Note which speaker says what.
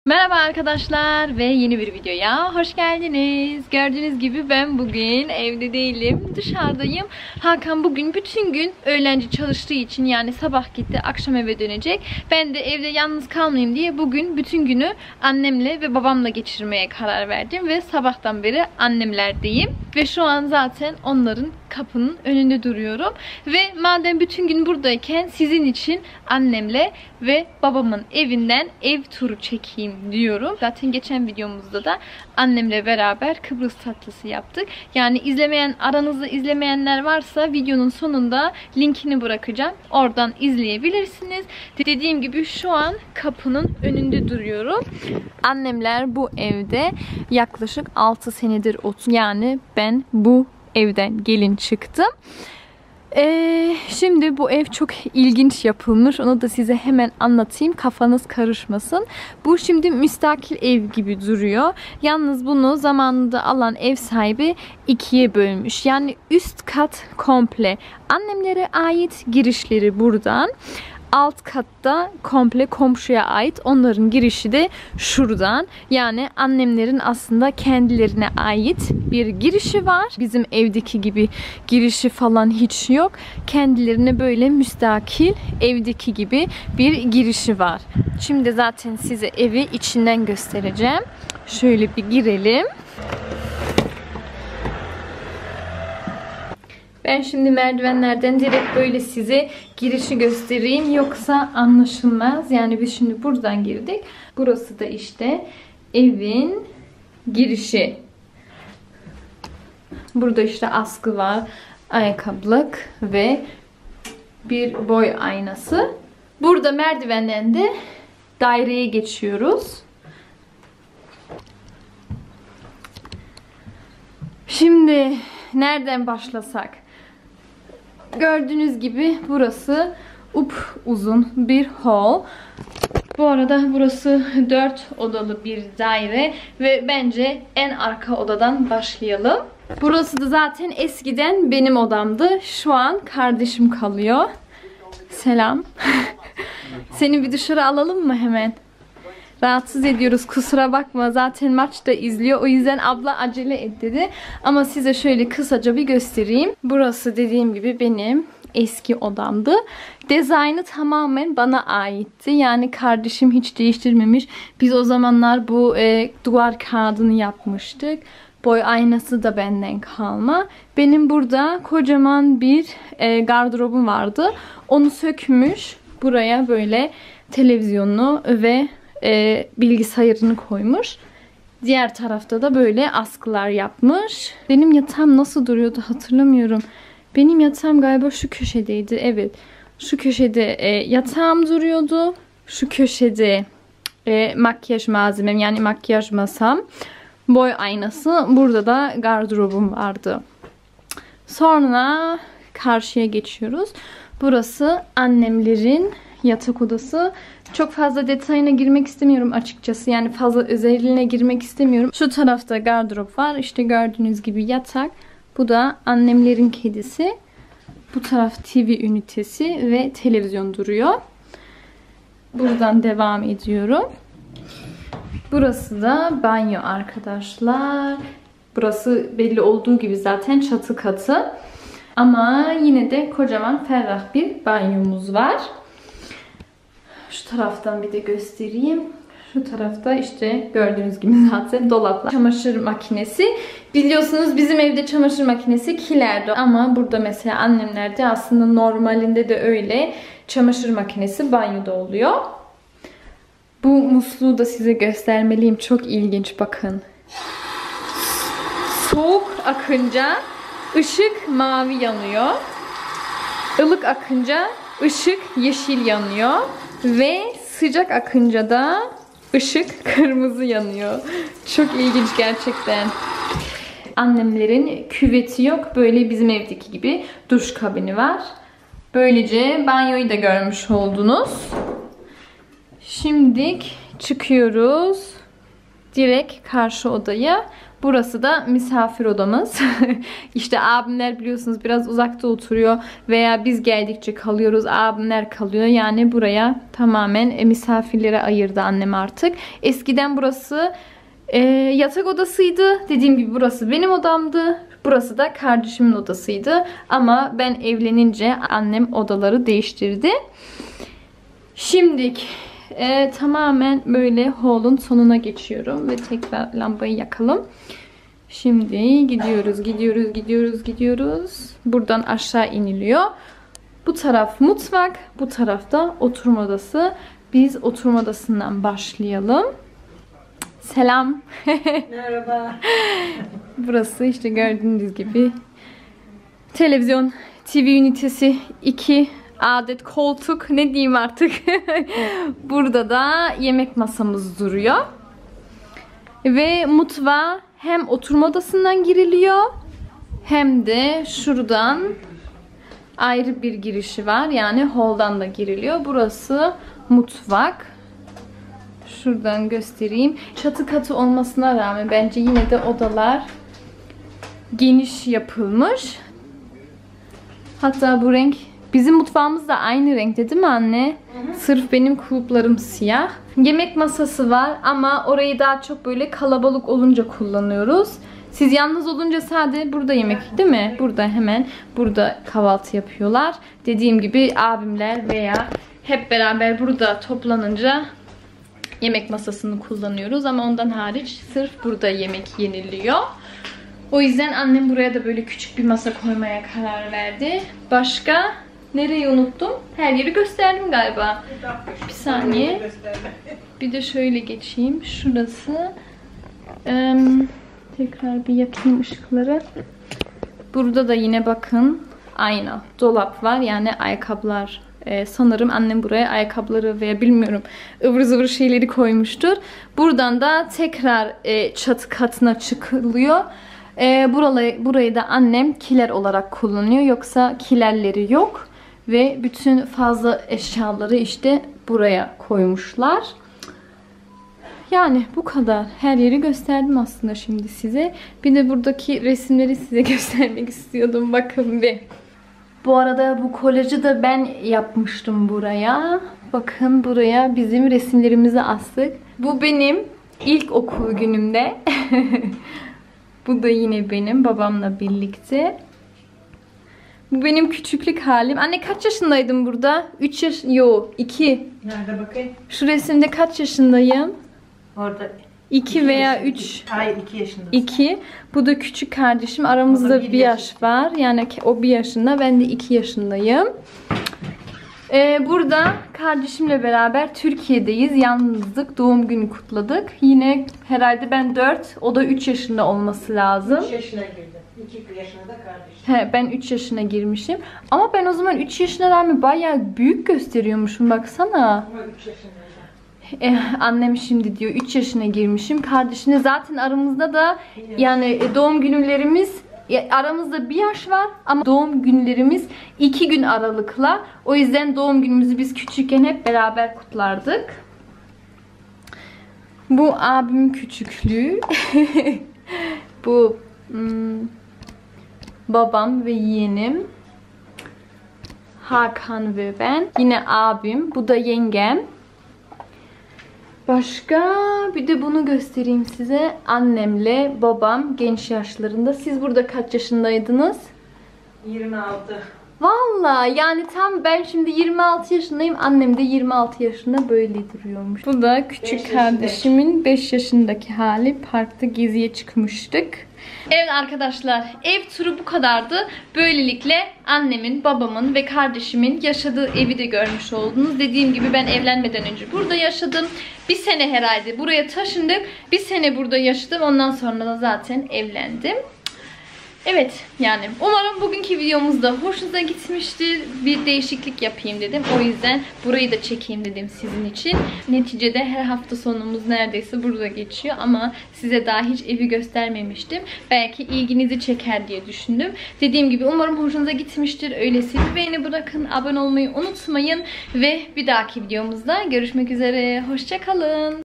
Speaker 1: Merhaba arkadaşlar ve yeni bir videoya hoş geldiniz. Gördüğünüz gibi ben bugün evde değilim, dışarıdayım. Hakan bugün bütün gün öğlenci çalıştığı için, yani sabah gitti, akşam eve dönecek. Ben de evde yalnız kalmayayım diye bugün bütün günü annemle ve babamla geçirmeye karar verdim ve sabahtan beri annemlerdeyim. Ve şu an zaten onların kapının önünde duruyorum. Ve madem bütün gün buradayken sizin için annemle ve babamın evinden ev turu çekeyim diyorum. Zaten geçen videomuzda da annemle beraber Kıbrıs tatlısı yaptık. Yani aranızda izlemeyenler varsa videonun sonunda linkini bırakacağım. Oradan izleyebilirsiniz. Dediğim gibi şu an kapının önünde duruyorum. Annemler bu evde yaklaşık 6 senedir oturuyor. Yani ben bu evden gelin çıktım. Şimdi bu ev çok ilginç yapılmış. Onu da size hemen anlatayım. Kafanız karışmasın. Bu şimdi müstakil ev gibi duruyor. Yalnız bunu zamanında alan ev sahibi ikiye bölmüş. Yani üst kat komple annemlere ait, girişleri buradan. Alt katta komple komşuya ait. Onların girişi de şuradan. Yani annemlerin aslında kendilerine ait bir girişi var. Bizim evdeki gibi girişi falan hiç yok. Kendilerine böyle müstakil evdeki gibi bir girişi var. Şimdi zaten size evi içinden göstereceğim. Şöyle bir girelim. Ben şimdi merdivenlerden direkt böyle size girişi göstereyim. Yoksa anlaşılmaz. Yani biz şimdi buradan girdik. Burası da işte evin girişi. Burada işte askı var. Ayakkabılık ve bir boy aynası. Burada merdivenden de daireye geçiyoruz. Şimdi nereden başlasak? Gördüğünüz gibi burası uzun bir hall. Bu arada burası 4 odalı bir daire ve bence en arka odadan başlayalım. Burası da zaten eskiden benim odamdı. Şu an kardeşim kalıyor. Selam. Seni bir dışarı alalım mı hemen? Rahatsız ediyoruz, kusura bakma, zaten maçta izliyor, o yüzden abla acele et dedi. Ama size şöyle kısaca bir göstereyim. Burası dediğim gibi benim eski odamdı. Dizaynı tamamen bana aitti. Yani kardeşim hiç değiştirmemiş. Biz o zamanlar bu duvar kağıdını yapmıştık. Boy aynası da benden kalma. Benim burada kocaman bir gardırobum vardı. Onu sökmüş. Buraya böyle televizyonunu ve bilgisayarını koymuş. Diğer tarafta da böyle askılar yapmış. Benim yatağım nasıl duruyordu hatırlamıyorum. Benim yatağım galiba şu köşedeydi. Evet. Şu köşede yatağım duruyordu. Şu köşede makyaj malzemem, yani makyaj masam. Boy aynası. Burada da gardırobum vardı. Sonra karşıya geçiyoruz. Burası annemlerin yatak odası. Çok fazla detayına girmek istemiyorum açıkçası. Yani fazla özelliğine girmek istemiyorum. Şu tarafta gardırop var. İşte gördüğünüz gibi yatak. Bu da annemlerin kedisi. Bu taraf TV ünitesi ve televizyon duruyor. Buradan devam ediyorum. Burası da banyo arkadaşlar. Burası belli olduğu gibi zaten çatı katı. Ama yine de kocaman ferah bir banyomuz var. Şu taraftan bir de göstereyim. Şu tarafta işte gördüğünüz gibi zaten dolaplar. Çamaşır makinesi. Biliyorsunuz bizim evde çamaşır makinesi kilerdi. Ama burada mesela annemlerde aslında normalinde de öyle. Çamaşır makinesi banyoda oluyor. Bu musluğu da size göstermeliyim. Çok ilginç, bakın. Soğuk akınca ışık mavi yanıyor. Ilık akınca ışık yeşil yanıyor. Ve sıcak akınca da ışık kırmızı yanıyor. Çok ilginç gerçekten. Annemlerin küveti yok. Böyle bizim evdeki gibi duş kabini var. Böylece banyoyu da görmüş oldunuz. Şimdi çıkıyoruz. direkt karşı odaya. Burası da misafir odamız. İşte abimler biliyorsunuz biraz uzakta oturuyor veya biz geldikçe kalıyoruz. Abimler kalıyor. Yani buraya tamamen misafirlere ayırdı annem artık. Eskiden burası yatak odasıydı. Dediğim gibi burası benim odamdı. Burası da kardeşimin odasıydı. Ama ben evlenince annem odaları değiştirdi. Şimdilik tamamen böyle hall'un sonuna geçiyorum ve tekrar lambayı yakalım. Şimdi gidiyoruz. Buradan aşağı iniliyor. Bu taraf mutfak, bu tarafta oturma odası. Biz oturma odasından başlayalım. Selam.
Speaker 2: Merhaba.
Speaker 1: Burası işte gördüğünüz gibi televizyon, TV ünitesi, 2 adet koltuk, ne diyeyim artık. Burada da yemek masamız duruyor. Ve mutfağa hem oturma odasından giriliyor hem de şuradan ayrı bir girişi var. Yani hall'dan da giriliyor. Burası mutfak. Şuradan göstereyim. Çatı katı olmasına rağmen bence yine de odalar geniş yapılmış. Hatta bu renk bizim mutfağımız da aynı renkte değil mi anne? Hı hı. Sırf benim kulplarım siyah. Yemek masası var ama orayı daha çok böyle kalabalık olunca kullanıyoruz. Siz yalnız olunca sadece burada yemek değil mi? Burada hemen burada kahvaltı yapıyorlar. Dediğim gibi abimler veya hep beraber burada toplanınca yemek masasını kullanıyoruz ama ondan hariç sırf burada yemek yeniliyor. O yüzden annem buraya da böyle küçük bir masa koymaya karar verdi. Başka nereyi unuttum? Her yeri gösterdim galiba. Bir saniye. Bir de şöyle geçeyim. Şurası. Tekrar bir yakayım ışıkları. Burada da yine bakın ayna, dolap var. Yani ayakkabılar. Sanırım annem buraya ayakkabıları veya bilmiyorum ıvır zıvır şeyleri koymuştur. Buradan da tekrar çatı katına çıkılıyor. Burayı da annem kiler olarak kullanıyor. Yoksa kilerleri yok. Ve bütün fazla eşyaları işte buraya koymuşlar. Yani bu kadar. Her yeri gösterdim aslında şimdi size. Bir de buradaki resimleri size göstermek istiyordum. Bakın bir. Bu arada bu kolajı da ben yapmıştım buraya. Bakın buraya bizim resimlerimizi astık. Bu benim ilk okul günümde. Bu da yine benim babamla birlikte. Bu benim küçüklük halim. Anne kaç yaşındaydım burada? 3 yaş... Yo 2.
Speaker 2: Nerede bakayım?
Speaker 1: Şu resimde kaç yaşındayım?
Speaker 2: Orada
Speaker 1: 2 veya 3.
Speaker 2: Hayır 2 yaşındasın.
Speaker 1: 2. Bu da küçük kardeşim. Aramızda bir yaş var. Yani o 1 yaşında. Ben de 2 yaşındayım. Burada kardeşimle beraber Türkiye'deyiz. Yalnızdık. Doğum günü kutladık. Yine herhalde ben 4. O da 3 yaşında olması lazım.
Speaker 2: 3 yaşına girdi. 2 yaşında da kardeşim.
Speaker 1: Ben 3 yaşına girmişim. Ama ben o zaman 3 yaşına rağmen bayağı büyük gösteriyormuşum. Baksana.
Speaker 2: Ama 3 yaşındaydı.
Speaker 1: Annem şimdi diyor 3 yaşına girmişim. Kardeşine zaten aramızda da yani doğum günlerimiz aramızda 1 yaş var ama doğum günlerimiz 2 gün aralıkla. O yüzden doğum günümüzü biz küçükken hep beraber kutlardık. Bu abimin küçüklüğü. Bu babam ve yeğenim. Hakan ve ben. Yine abim. Bu da yengem. Başka bir de bunu göstereyim size. Annemle babam genç yaşlarında. Siz burada kaç yaşındaydınız?
Speaker 2: 26.
Speaker 1: Vallahi yani tam ben şimdi 26 yaşındayım. Annem de 26 yaşında böyle duruyormuş. Bu da küçük kardeşimin 5 yaşındaki hali. Parkta geziye çıkmıştık. Evet arkadaşlar, ev turu bu kadardı. Böylelikle annemin, babamın ve kardeşimin yaşadığı evi de görmüş oldunuz. Dediğim gibi ben evlenmeden önce burada yaşadım. 1 sene herhalde buraya taşındık. 1 sene burada yaşadım. Ondan sonra da zaten evlendim. Evet yani umarım bugünkü videomuz da hoşunuza gitmiştir. Bir değişiklik yapayım dedim. O yüzden burayı da çekeyim dedim sizin için. Neticede her hafta sonumuz neredeyse burada geçiyor. Ama size daha hiç evi göstermemiştim. Belki ilginizi çeker diye düşündüm. Dediğim gibi umarım hoşunuza gitmiştir. Öyleyse bir beğeni bırakın. Abone olmayı unutmayın. Ve bir dahaki videomuzda görüşmek üzere. Hoşça kalın.